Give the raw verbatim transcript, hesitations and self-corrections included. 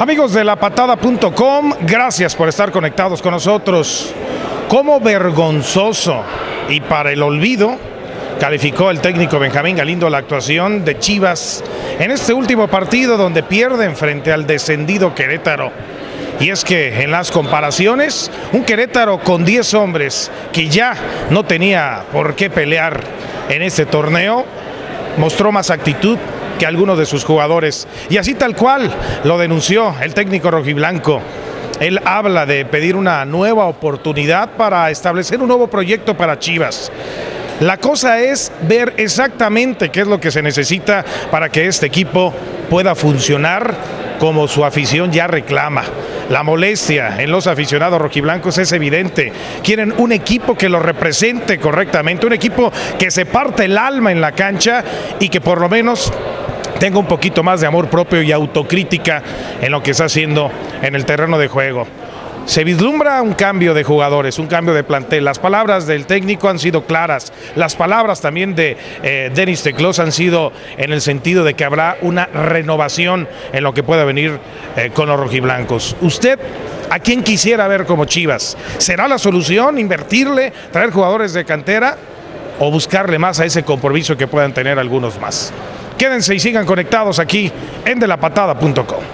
Amigos de la patada punto com, gracias por estar conectados con nosotros. Como vergonzoso y para el olvido calificó el técnico Benjamín Galindo la actuación de Chivas en este último partido donde pierden frente al descendido Querétaro. Y es que en las comparaciones, un Querétaro con diez hombres que ya no tenía por qué pelear en este torneo, mostró más actitud que algunos de sus jugadores. Y así tal cual lo denunció el técnico rojiblanco. Él habla de pedir una nueva oportunidad para establecer un nuevo proyecto para Chivas. La cosa es ver exactamente qué es lo que se necesita para que este equipo pueda funcionar como su afición ya reclama. La molestia en los aficionados rojiblancos es evidente. Quieren un equipo que lo represente correctamente, un equipo que se parte el alma en la cancha y que por lo menos tenga un poquito más de amor propio y autocrítica en lo que está haciendo en el terreno de juego. Se vislumbra un cambio de jugadores, un cambio de plantel. Las palabras del técnico han sido claras. Las palabras también de eh, Denis Teclós han sido en el sentido de que habrá una renovación en lo que pueda venir eh, con los rojiblancos. ¿Usted a quién quisiera ver como Chivas? ¿Será la solución invertirle, traer jugadores de cantera o buscarle más a ese compromiso que puedan tener algunos más? Quédense y sigan conectados aquí en de la patada punto com.